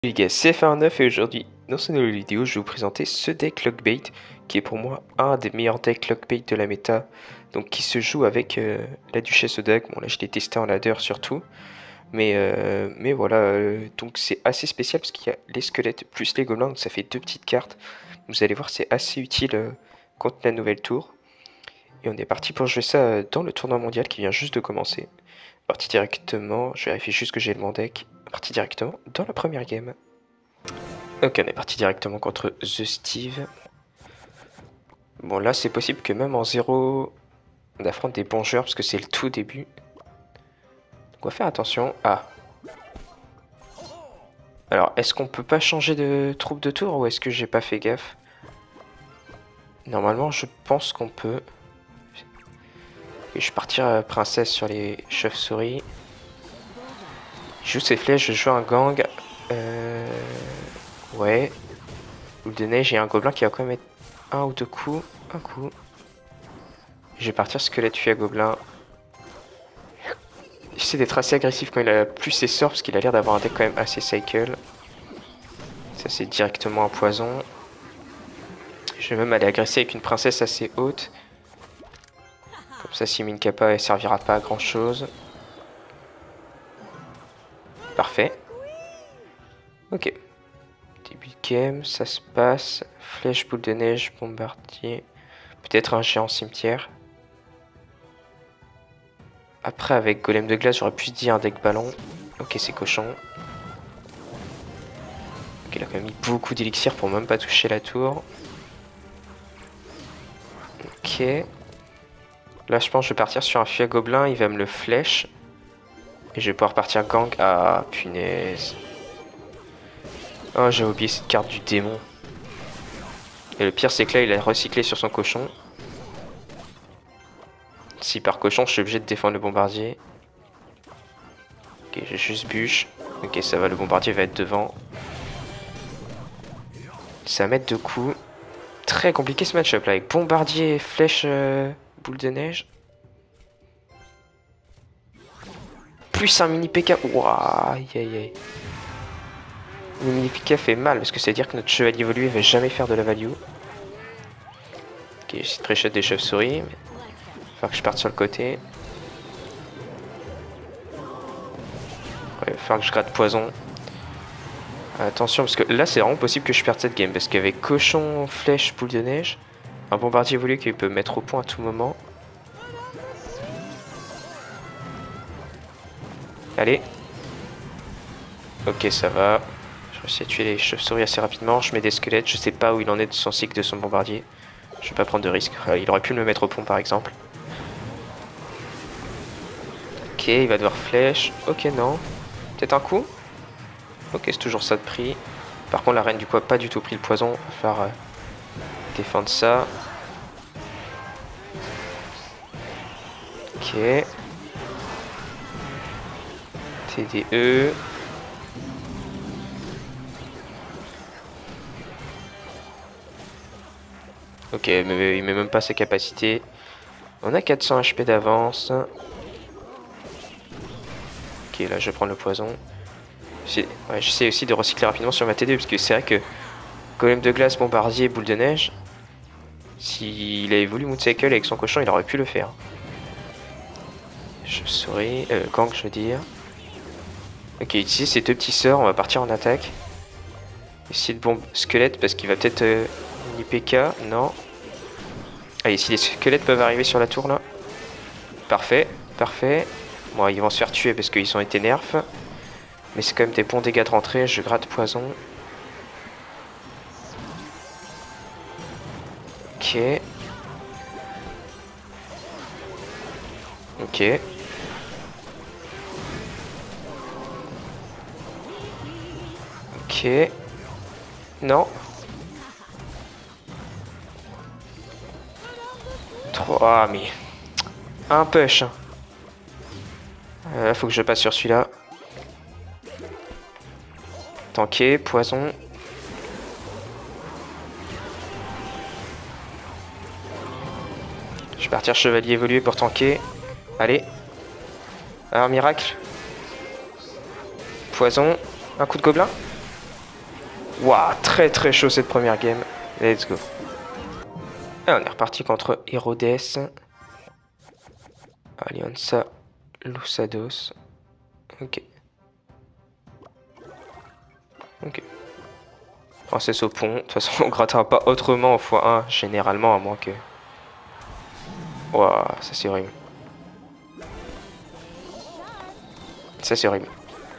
Les gars, c'est FR9 et aujourd'hui, dans cette nouvelle vidéo, je vais vous présenter ce deck Lockbait qui est pour moi un des meilleurs decks Lockbait de la méta, donc qui se joue avec la Duchesse Odag. Bon là je l'ai testé en ladder surtout, mais voilà, donc c'est assez spécial parce qu'il y a les squelettes plus les gobelins, donc ça fait deux petites cartes. Vous allez voir, c'est assez utile contre la nouvelle tour. Et on est parti pour jouer ça dans le tournoi mondial qui vient juste de commencer. Parti directement, je vérifie juste que j'ai le bon deck. Parti directement dans la première game. Ok, on est parti directement contre The Steve. Bon là c'est possible que même en 0 on affronte des bons joueurs parce que c'est le tout début. Donc on va faire attention. Ah. Alors est-ce qu'on peut pas changer de troupe de tour ou est-ce que j'ai pas fait gaffe? Normalement je pense qu'on peut. Et je vais partir princesse sur les chauves-souris. Je joue ses flèches, je joue un gang. Ouais. Boule de neige et un gobelin qui va quand même être un ou deux coups. Un coup. Je vais partir squelette fuit à gobelin. J'essaie d'être assez agressif quand il a plus ses sorts parce qu'il a l'air d'avoir un deck quand même assez cycle. Ça c'est directement un poison. Je vais même aller agresser avec une princesse assez haute. Comme ça si Minkapa elle servira pas à grand chose. Parfait. Ok. Début de game, ça se passe. Flèche, boule de neige, bombardier. Peut-être un géant cimetière. Après avec golem de glace j'aurais pu se dire un deck ballon. Ok c'est cochon. Ok il a quand même mis beaucoup d'élixir pour même pas toucher la tour. Ok. Là je pense que je vais partir sur un fuit à gobelin, il va me le flèche. Et je vais pouvoir partir gang. Ah punaise. Oh j'ai oublié cette carte du démon. Et le pire c'est que là il a recyclé sur son cochon. Si par cochon je suis obligé de défendre le bombardier. Ok j'ai juste bûche. Ok ça va, le bombardier va être devant. Ça va mettre deux coups. Très compliqué ce match-up là avec bombardier, flèche, boule de neige. Plus un mini PK. Ouah, aïe aïe aïe. Le mini PK fait mal parce que c'est à dire que notre chevalier évolué va jamais faire de la value. Ok, j'ai très des chauves-souris. Il va falloir que je parte sur le côté. Ouais, il va falloir que je gratte poison. Attention parce que là c'est vraiment possible que je perde cette game parce qu'avec cochon, flèche, boule de neige, un bombardier évolué qui peut me mettre au point à tout moment. Allez. Ok ça va. Je réussis à tuer les chauves-souris assez rapidement. Je mets des squelettes. Je sais pas où il en est de son cycle de son bombardier. Je vais pas prendre de risque. Il aurait pu me le mettre au pont par exemple. Ok, il va devoir flèche. Ok, non. Peut-être un coup. Ok, c'est toujours ça de prix. Par contre, la reine du coup a pas du tout pris le poison. Il va falloir défendre ça. Ok. TDE. Ok, mais il met même pas ses capacités. On a 400 HP d'avance. Ok, là je vais prendre le poison. J'essaie aussi de recycler rapidement sur ma TD parce que c'est vrai que golem de glace, bombardier, boule de neige, s'il avait voulu Mooncycle avec son cochon, il aurait pu le faire. Je souris, gang je veux dire. Ok, ici ces deux petits sorts, on va partir en attaque. Essayer de bombe squelette parce qu'il va peut-être mini PK, non. Allez, si les squelettes peuvent arriver sur la tour là. Parfait, parfait. Bon, ils vont se faire tuer parce qu'ils ont été nerfs. Mais c'est quand même des bons dégâts de rentrée, je gratte poison. Ok. Ok. Ok. Non. 3, mais... Un push. Faut que je passe sur celui-là. Tanké, poison. Je vais partir chevalier évolué pour tanker. Allez. Un miracle. Poison. Un coup de gobelin. Waouh, très très chaud cette première game. Let's go. Et on est reparti contre Herodes. Alianza Lusados. Ok. Ok. Princesse au pont. De toute façon, on grattera pas autrement au x1, généralement, à moins que... Waouh, ça c'est horrible. Ça c'est horrible.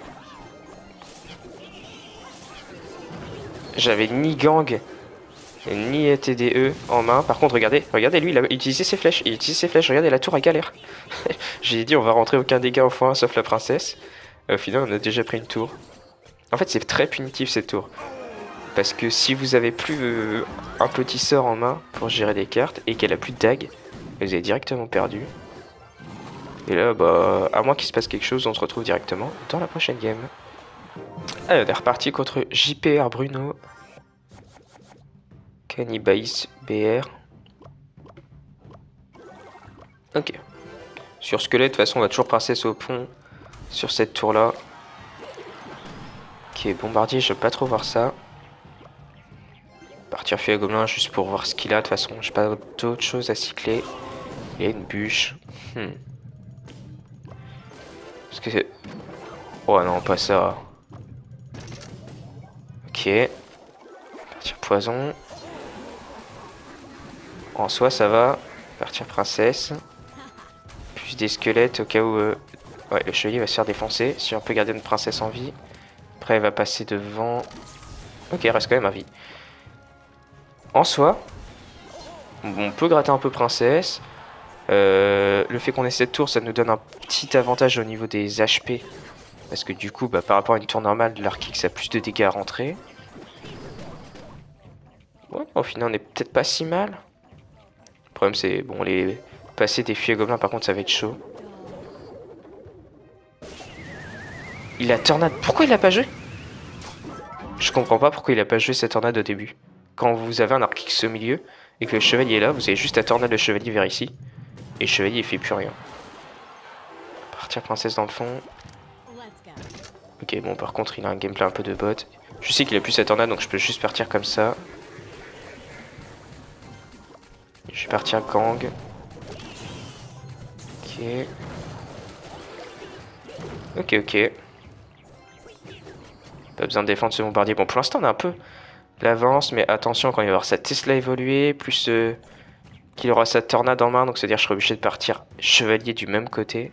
J'avais ni gang, ni TDE en main. Par contre, regardez, regardez, lui, il a utilisé ses flèches. Il utilise ses flèches. Regardez, la tour, à galère. J'ai dit, on va rentrer aucun dégât au x1, sauf la princesse. Au final, on a déjà pris une tour. En fait, c'est très punitif, cette tour. Parce que si vous avez plus un petit sort en main pour gérer des cartes et qu'elle a plus de dague, vous avez directement perdu. Et là, bah, à moins qu'il se passe quelque chose, on se retrouve directement dans la prochaine game. Allez, on est reparti contre JPR Bruno. Cannibais BR. Ok. Sur squelette, de toute façon, on va toujours princesse au pont sur cette tour-là. Ok, bombardier, je veux pas trop voir ça. Partir fuir gobelin juste pour voir ce qu'il a. De toute façon, j'ai pas d'autre chose à cycler. Il y a une bûche. Parce que c'est... Oh non, pas ça. Ok. Partir poison. En soi, ça va. Partir princesse. Plus des squelettes au cas où... Ouais, le chevalier va se faire défoncer. Si on peut garder notre princesse en vie. Après, elle va passer devant. Ok, elle reste quand même à vie. En soi, on peut gratter un peu princesse. Le fait qu'on ait cette tour, ça nous donne un petit avantage au niveau des HP. Parce que du coup, bah, par rapport à une tour normale, l'Arkix a plus de dégâts à rentrer. Ouais, au final, on est peut-être pas si mal. Le problème, c'est, bon, les passer des fuyers gobelins, par contre, ça va être chaud. Il a tornade. Pourquoi il l'a pas joué? Je comprends pas pourquoi il a pas joué cette tornade au début. Quand vous avez un Arkix au milieu et que le chevalier est là, vous avez juste à tornade le chevalier vers ici. Et le chevalier, il fait plus rien. Partir princesse dans le fond. Ok, bon, par contre, il a un gameplay un peu de bot. Je sais qu'il a plus sa tornade, donc je peux juste partir comme ça. Je vais partir gang. Ok. Ok, ok. Pas besoin de défendre ce bombardier. Bon, pour l'instant, on a un peu l'avance, mais attention, quand il va y avoir sa Tesla évoluer, plus qu'il aura sa tornade en main, donc c'est-à-dire que je serai obligé de partir chevalier du même côté.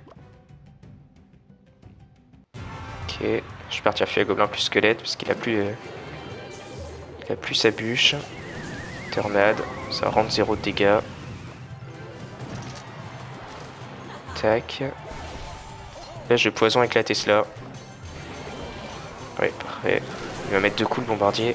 Ok, je vais partir fuir gobelin plus squelette, parce qu'il a plus... il a plus sa bûche. Tornade, ça rend 0 de dégâts. Tac. Là, je poison avec la Tesla. Ouais, parfait. Il va mettre 2 coups le bombardier.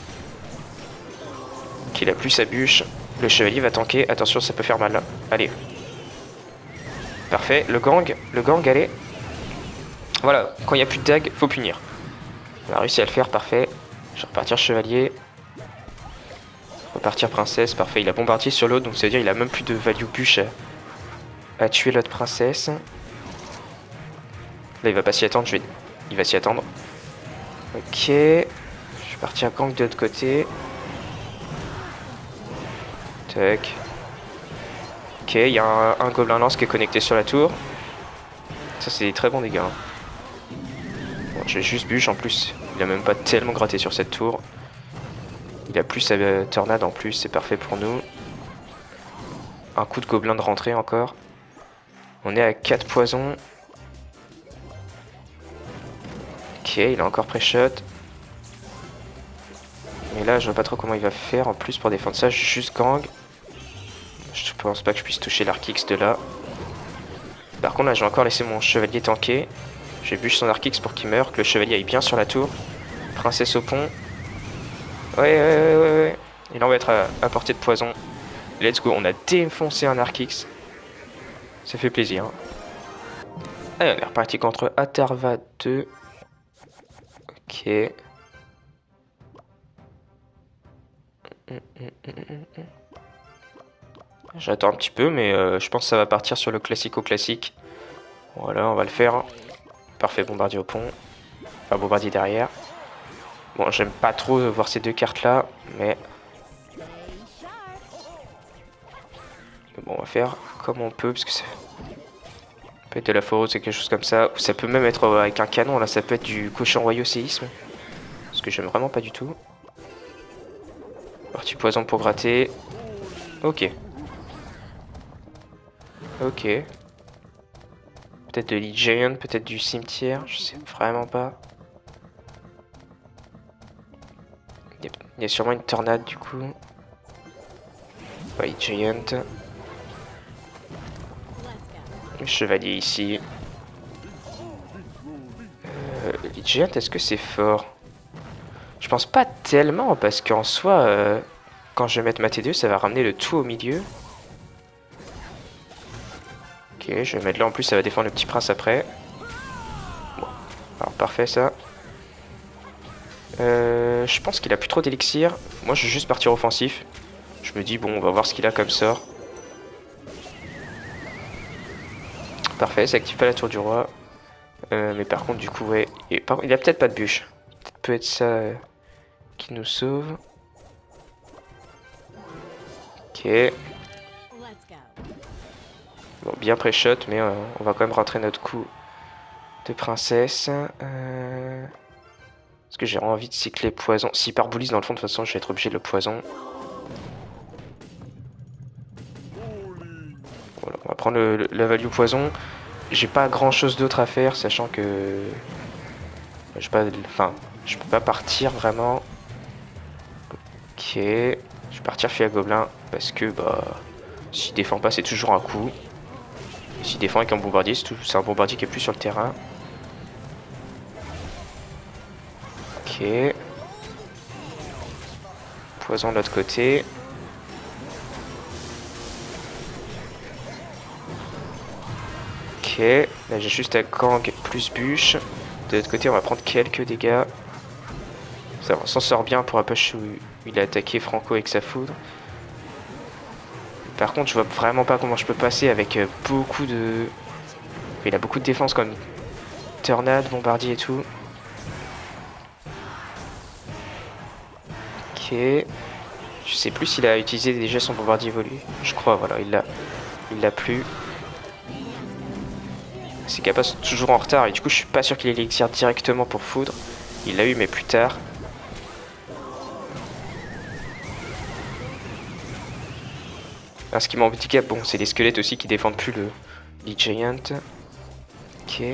Ok, il a plus sa bûche. Le chevalier va tanker. Attention, ça peut faire mal là. Allez. Parfait. Le gang, allez. Voilà, quand il n'y a plus de dague, faut punir. On a réussi à le faire, parfait. Je vais repartir chevalier. Repartir princesse, parfait. Il a bombardier sur l'autre, donc ça veut dire qu'il a même plus de value bûche à tuer l'autre princesse. Là, il va pas s'y attendre, il va s'y attendre. Ok. Je vais partir gang de l'autre côté. Tac. Ok, il y a un gobelin lance qui est connecté sur la tour. Ça, c'est des très bons dégâts. Bon, j'ai juste bûche en plus. Il a même pas tellement gratté sur cette tour. Il a plus sa tornade en plus, c'est parfait pour nous. Un coup de gobelin de rentrée encore. On est à 4 poisons. Ok, il a encore pré-shot. Mais là, je vois pas trop comment il va faire en plus pour défendre ça. Juste gang. Je pense pas que je puisse toucher l'Arkix de là. Par contre, là, j'ai encore laissé mon chevalier tanker. J'ai bûche son Arkix pour qu'il meure, que le chevalier aille bien sur la tour. Princesse au pont. Ouais. Il en va être à portée de poison. Let's go, on a défoncé un Arkix. Ça fait plaisir. Allez, on est reparti contre Atarva 2. Ok. J'attends un petit peu, mais je pense que ça va partir sur le classico-classique. Voilà, on va le faire. Parfait, bombardier au pont. Enfin, bombardier derrière. Bon, j'aime pas trop voir ces deux cartes là, mais... Bon, on va faire comme on peut, parce que ça peut être de la forose ou quelque chose comme ça. Ou ça peut même être avec un canon, là, ça peut être du cochon royaux séisme. Ce que j'aime vraiment pas du tout. Partie poison pour gratter. Ok. Ok. Peut-être de Lead Giant, peut-être du cimetière, je sais vraiment pas. Il y a sûrement une tornade du coup. Ouais, Lead Giant. Chevalier ici. Lead Giant, est-ce que c'est fort? Je pense pas tellement, parce qu'en soi, quand je vais mettre ma T2, ça va ramener le tout au milieu. Ok, je vais mettre là en plus, ça va défendre le petit prince après. Bon, alors parfait ça. Je pense qu'il a plus trop d'élixir. Moi je vais juste partir offensif. Je me dis bon, on va voir ce qu'il a comme sort. Parfait, ça active pas la tour du roi. Mais par contre du coup ouais, il a peut-être pas de bûche. Peut être ça qui nous sauve. Ok. Bon, bien pré-shot, mais on va quand même rentrer notre coup de princesse. Est-ce que j'ai envie de cycler poison? S'il part boulise dans le fond, de toute façon, je vais être obligé de le poison. Voilà, on va prendre la value poison. J'ai pas grand chose d'autre à faire, sachant que... je peux pas partir vraiment. Ok. Je vais partir Fia Gobelin, parce que, bah... s'il défend pas, c'est toujours un coup. Et s'il défend avec un bombardier, c'est un bombardier qui est plus sur le terrain. Ok. Poison de l'autre côté. Ok. Là j'ai juste un gang plus bûche. De l'autre côté on va prendre quelques dégâts. Ça on s'en sort bien pour un push où il a attaqué Franco avec sa foudre. Par contre je vois vraiment pas comment je peux passer avec beaucoup de... Il a beaucoup de défense comme tornade, bombardier et tout. Ok. Je sais plus s'il a utilisé déjà son bombardier évolué. Je crois, voilà, il l'a plus. C'est capable toujours en retard et du coup je suis pas sûr qu'il ait l'élixir directement pour foudre. Il l'a eu mais plus tard. Alors, ce qui m'handicape, bon, c'est les squelettes aussi qui défendent plus le Lead Giant. Ok.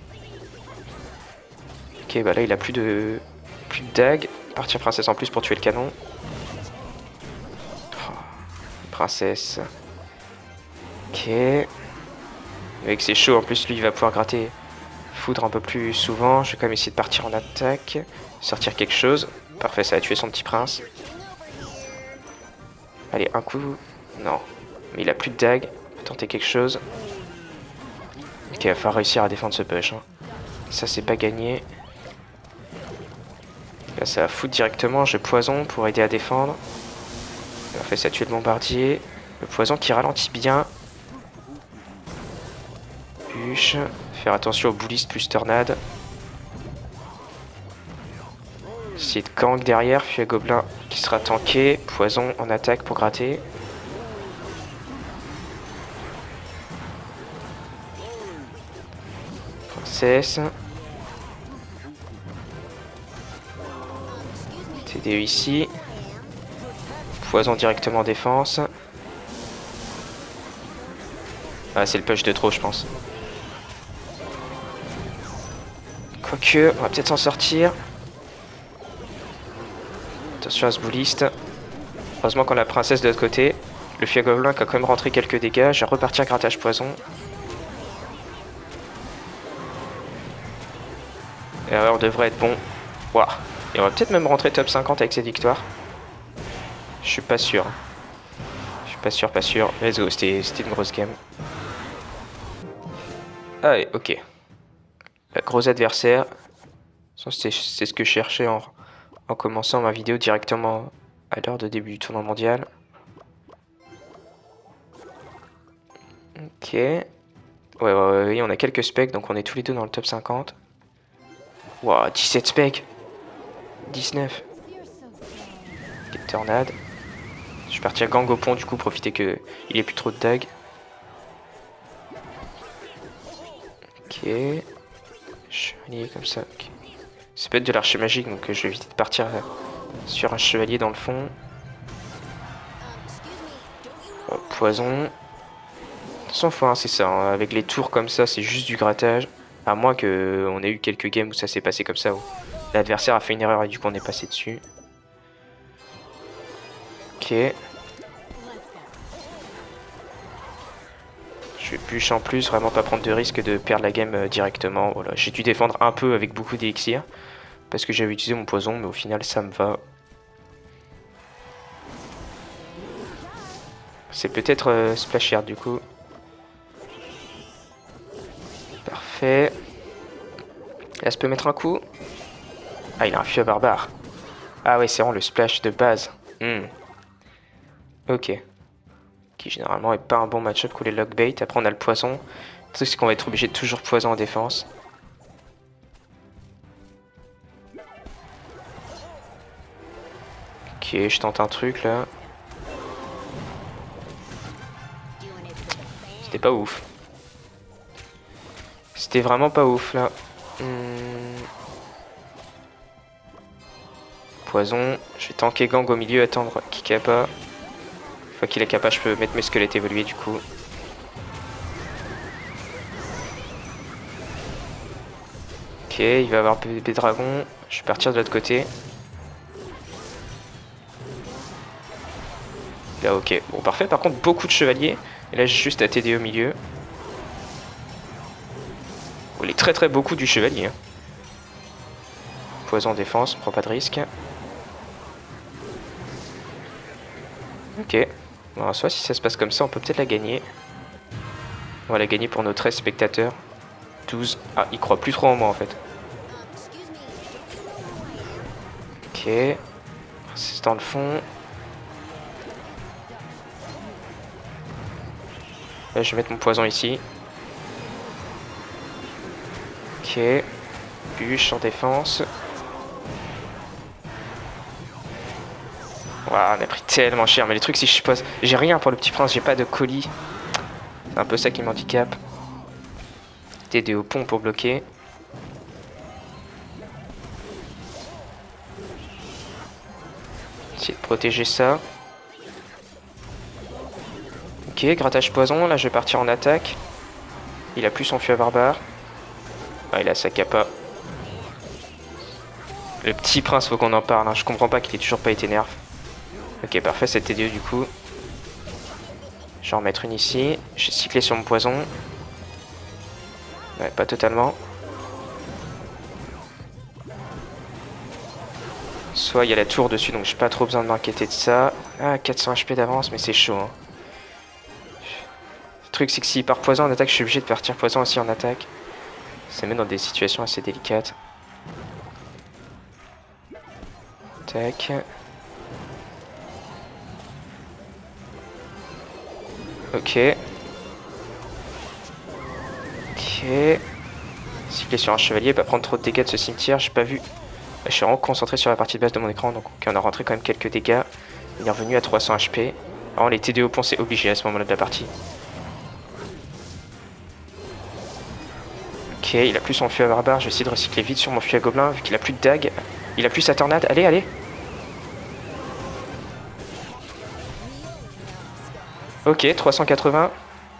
Ok, bah là il a plus de dague. Partir princesse en plus pour tuer le canon. Oh, princesse. Ok. Avec ses chauds en plus, lui il va pouvoir gratter foudre un peu plus souvent. Je vais quand même essayer de partir en attaque. Sortir quelque chose. Parfait, ça a tué son petit prince. Allez, un coup. Non. Mais il a plus de dague. On va tenter quelque chose. Ok, il va falloir réussir à défendre ce push. Hein. Ça, c'est pas gagné. Là, ça va foutre directement. Je poison pour aider à défendre. Parfait, ça a tué le bombardier. Le poison qui ralentit bien. Bûche. Faire attention aux boulistes plus tornade. Essayer de gang derrière. Puis un gobelin qui sera tanké. Poison en attaque pour gratter. Princesse. TDE ici. Poison directement en défense. Ah, c'est le push de trop, je pense. Quoique, on va peut-être s'en sortir. Attention à ce bouliste. Heureusement qu'on a la princesse de l'autre côté. Le Fia Gobelin qui a quand même rentré quelques dégâts. Je vais repartir grattage poison. Et alors, on devrait être bon. Waouh. Et on va peut-être même rentrer top 50 avec cette victoire. Je suis pas sûr. Je suis pas sûr, pas sûr. Let's go, c'était une grosse game. Allez, ok. Gros adversaire. C'est ce que je cherchais en commençant ma vidéo directement à l'heure de début du tournoi mondial. Ok. Ouais, on a quelques specs, donc on est tous les deux dans le top 50. Wow, 17 specs. 19. Ok, tornade. Je vais partir gang au pont du coup, profiter qu'il ait plus trop de dagues. Ok. Chevalier comme ça. Okay. Ça peut être de l'archer magique, donc je vais éviter de partir sur un chevalier dans le fond. Oh, poison. Sans fois, hein, c'est ça. Hein. Avec les tours comme ça, c'est juste du grattage. À moins qu'on ait eu quelques games où ça s'est passé comme ça, où l'adversaire a fait une erreur et du coup on est passé dessus. Ok. Je vais bûche en plus, vraiment pas prendre de risque de perdre la game directement. Voilà, j'ai dû défendre un peu avec beaucoup d'élixir. Parce que j'avais utilisé mon poison, mais au final ça me va. C'est peut-être Splash Yard du coup. Parfait. Là, je peux mettre un coup. Ah, il a un fût à barbare. Ah ouais, c'est vraiment le splash de base. Ok. Qui généralement est pas un bon match-up pour les lockbait. Après, on a le poison. Le truc, c'est qu'on va être obligé de toujours poison en défense. Ok, je tente un truc là. C'était pas ouf. C'était vraiment pas ouf là. Poison. Je vais tanker gang au milieu, attendre Kikapa. Une fois qu'il est capable, je peux mettre mes squelettes évoluer du coup. Ok, il va avoir bébé dragon. Je vais partir de l'autre côté. Là, ok. Bon, parfait. Par contre, beaucoup de chevaliers. Et là, j'ai juste à TD au milieu. Bon, il est très très beaucoup du chevalier. Hein. Poison défense, on prend pas de risque. Ok. Bon, soit si ça se passe comme ça, on peut peut-être la gagner. On va la gagner pour nos 13 spectateurs. 12. Ah, il croit plus trop en moi en fait. Ok. C'est dans le fond. Là, je vais mettre mon poison ici. Ok. Bûche en défense. Waouh, on a pris tellement cher. Mais les trucs, si je pose... J'ai rien pour le petit prince, j'ai pas de colis. C'est un peu ça qui m'handicape. TD au pont pour bloquer. Essayer de protéger ça. Ok, grattage poison. Là, je vais partir en attaque. Il a plus son fût à barbare. Ah, il a sa capa. Le petit prince, faut qu'on en parle. Hein. Je comprends pas qu'il ait toujours pas été nerf. Ok, parfait, c'est TD du coup. Je vais en mettre une ici. J'ai cyclé sur mon poison. Ouais, pas totalement. Soit il y a la tour dessus, donc j'ai pas trop besoin de m'inquiéter de ça. Ah, 400 HP d'avance, mais c'est chaud. Hein. Le truc, c'est que s'il part poison en attaque, je suis obligé de partir poison aussi en attaque. Ça met dans des situations assez délicates. Tac. Ok. Ok. Cycler sur un chevalier, pas prendre trop de dégâts de ce cimetière, j'ai pas vu. Je suis vraiment concentré sur la partie de base de mon écran, donc on a rentré quand même quelques dégâts. Il est revenu à 300 HP. Alors les TD au pont, c'est obligé à ce moment-là de la partie. Ok, il a plus son fût à barbare, je vais essayer de recycler vite sur mon fût à gobelin, vu qu'il a plus de dagues. Il a plus sa tornade, allez, allez. Ok, 380.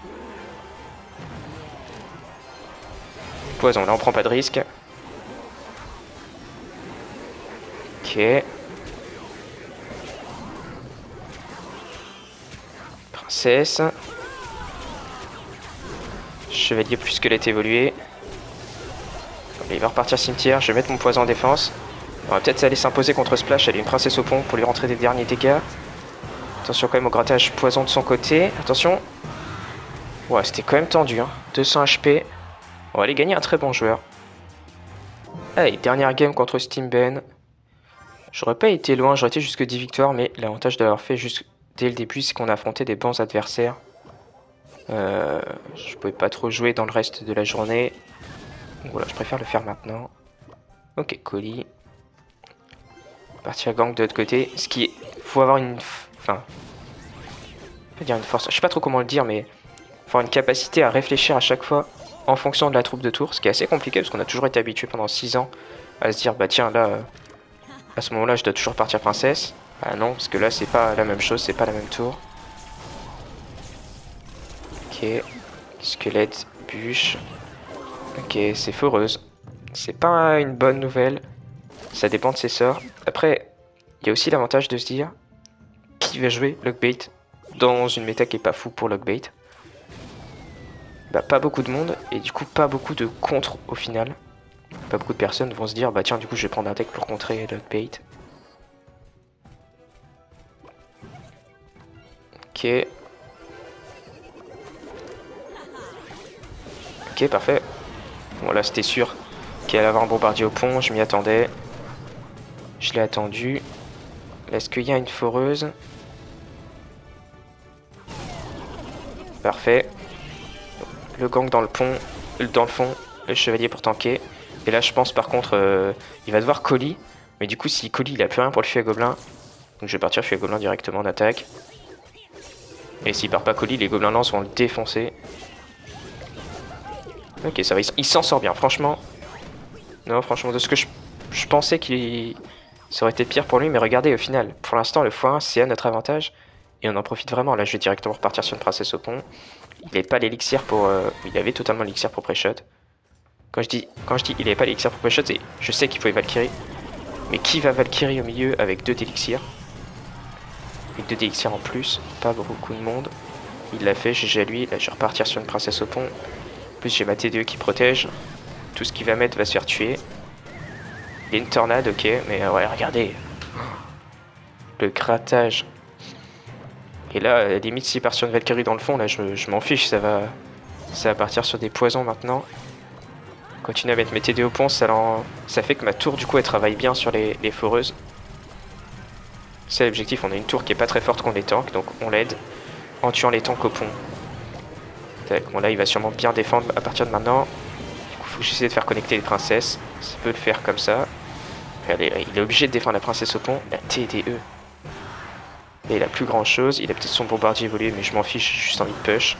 Poison, là on prend pas de risque. Ok. Princesse. Chevalier plus squelette évolué. Il va repartir cimetière, je vais mettre mon poison en défense. On va peut-être aller s'imposer contre Splash, elle est une princesse au pont pour lui rentrer des derniers dégâts. Attention quand même au grattage poison de son côté. Attention. Ouais, c'était quand même tendu. Hein. 200 HP. On va aller gagner un très bon joueur. Allez, dernière game contre Steamben. J'aurais pas été loin, j'aurais été jusque 10 victoires, mais l'avantage d'avoir fait juste dès le début, c'est qu'on a affronté des bons adversaires. Je pouvais pas trop jouer dans le reste de la journée. Donc voilà, je préfère le faire maintenant. Ok, colis. Partir gang de l'autre côté. Ce qui est... Faut avoir une... Enfin... Je peux dire une force. Je sais pas trop comment le dire, mais... Faut avoir une capacité à réfléchir à chaque fois en fonction de la troupe de tour. Ce qui est assez compliqué parce qu'on a toujours été habitué pendant 6 ans à se dire, bah tiens, là... à ce moment-là, je dois toujours partir princesse. Bah non, parce que là, c'est pas la même chose, c'est pas la même tour. Ok. Squelette, bûche. Ok, c'est foreuse. C'est pas une bonne nouvelle. Ça dépend de ses sorts. Après, il y a aussi l'avantage de se dire qui va jouer Lockbait dans une méta qui est pas fou pour Lockbait. Bah pas beaucoup de monde et du coup pas beaucoup de contre au final. Pas beaucoup de personnes vont se dire bah tiens du coup je vais prendre un deck pour contrer Lockbait. Ok. Ok parfait. Bon là c'était sûr qu'il allait avoir un bombardier au pont, je m'y attendais. Je l'ai attendu. Est-ce qu'il y a une foreuse? Parfait. Le gang dans le pont, dans le fond, le chevalier pour tanker. Et là je pense par contre il va devoir colis. Mais du coup si colis il a plus rien pour le fusil à gobelin. Donc je vais partir fusil à gobelin directement en attaque. Et s'il part pas colis, les gobelins lance vont le défoncer. Ok ça va, il s'en sort bien franchement. Non franchement de ce que je pensais qu'il ça aurait été pire pour lui. Mais regardez au final, pour l'instant le x1 c'est à notre avantage. Et on en profite vraiment. Là je vais directement repartir sur une princesse au pont. Il n'avait pas l'élixir pour... il avait totalement l'élixir pour pré-shot. Quand je dis il n'avait pas l'élixir pour pré-shot, c'est je sais qu'il pouvait Valkyrie. Mais qui va Valkyrie au milieu avec 2 d'élixirs? Avec 2 d'élixirs en plus, pas beaucoup de monde. Il l'a fait, GG à lui. Là je vais repartir sur une princesse au pont. En plus j'ai ma T2 qui protège. Tout ce qu'il va mettre va se faire tuer. Il y a une tornade, ok, mais ouais regardez. Le grattage. Et là, limite s'il part sur une Valkyrie dans le fond, là je m'en fiche, ça va partir sur des poisons maintenant. Continuer à mettre mes TD au pont, ça fait que ma tour du coup elle travaille bien sur les foreuses. C'est l'objectif, on a une tour qui est pas très forte contre les tanks, donc on l'aide en tuant les tanks au pont. Tac, bon là il va sûrement bien défendre à partir de maintenant. Du coup faut que j'essaie de faire connecter les princesses, ça peut le faire comme ça. Regardez, il est obligé de défendre la princesse au pont, la TDE. Et il a plus grand chose, il a peut-être son bombardier évolué mais je m'en fiche, j'ai juste envie de push.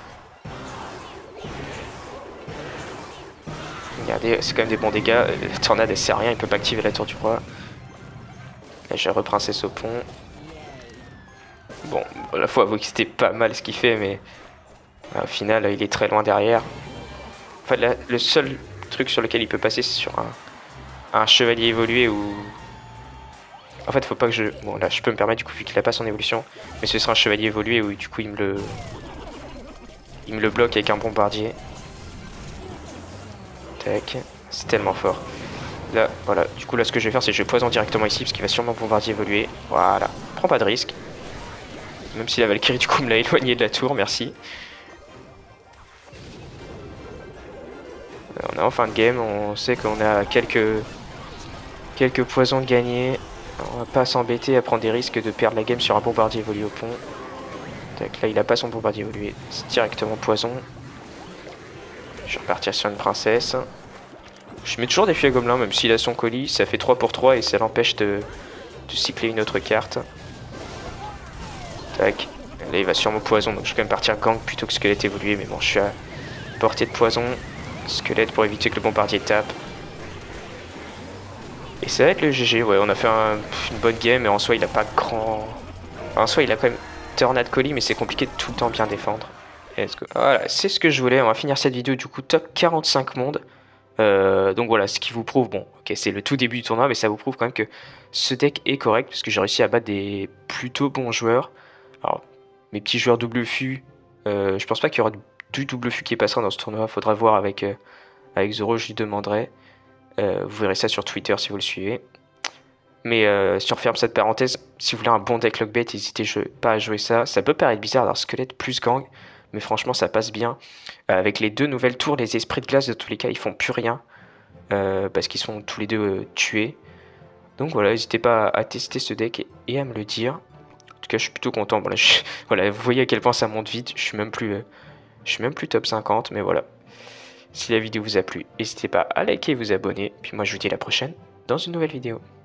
Regardez, c'est quand même des bons dégâts, la tornade elle sert à rien, il peut pas activer la tour du roi. Là j'ai reprincesse au pont. Bon, à la fois avouer que c'était pas mal ce qu'il fait mais au final il est très loin derrière. En fait là, le seul truc sur lequel il peut passer c'est sur un chevalier évolué ou... En fait faut pas que je... Bon là je peux me permettre du coup vu qu'il a pas son évolution. Mais ce sera un chevalier évolué où du coup il me le bloque avec un bombardier. Tac, c'est tellement fort. Là voilà, du coup là ce que je vais faire c'est que je vais poison directement ici parce qu'il va sûrement bombardier évoluer. Voilà, prends pas de risque. Même si la Valkyrie du coup me l'a éloigné de la tour, merci. On est en fin de game, on sait qu'on a quelques poisons de gagner. On va pas s'embêter à prendre des risques de perdre la game sur un bombardier évolué au pont. Tac, là il a pas son bombardier évolué, c'est directement poison. Je vais repartir sur une princesse. Je mets toujours des fûts à gobelins même s'il a son colis, ça fait 3 pour 3 et ça l'empêche de cycler une autre carte. Tac, là il va sûrement poison donc je vais quand même partir gang plutôt que squelette évolué mais bon je suis à portée de poison. Squelette pour éviter que le bombardier tape. Et ça va être le GG, ouais, on a fait une bonne game, et en soi il a pas grand... Enfin, en soi il a quand même tornade colis, mais c'est compliqué de tout le temps bien défendre. Voilà, c'est ce que je voulais, on va finir cette vidéo du coup top 45 mondes. Donc voilà, ce qui vous prouve, bon, ok c'est le tout début du tournoi, mais ça vous prouve quand même que ce deck est correct, parce que j'ai réussi à battre des plutôt bons joueurs. Alors, mes petits joueurs double fût, je pense pas qu'il y aura du double fût qui passera dans ce tournoi, faudra voir avec Zoro, je lui demanderai. Vous verrez ça sur Twitter si vous le suivez. Mais si on referme cette parenthèse, si vous voulez un bon deck Lockbait, n'hésitez pas à jouer ça. Ça peut paraître bizarre d'avoir squelette plus gang, mais franchement ça passe bien. Avec les 2 nouvelles tours, les esprits de glace de tous les cas ils font plus rien. Parce qu'ils sont tous les 2 tués. Donc voilà, n'hésitez pas à tester ce deck et à me le dire. En tout cas je suis plutôt content. Bon, là, voilà, vous voyez à quel point ça monte vite. Je suis même plus top 50, mais voilà. Si la vidéo vous a plu, n'hésitez pas à liker et vous abonner. Puis moi je vous dis à la prochaine dans une nouvelle vidéo.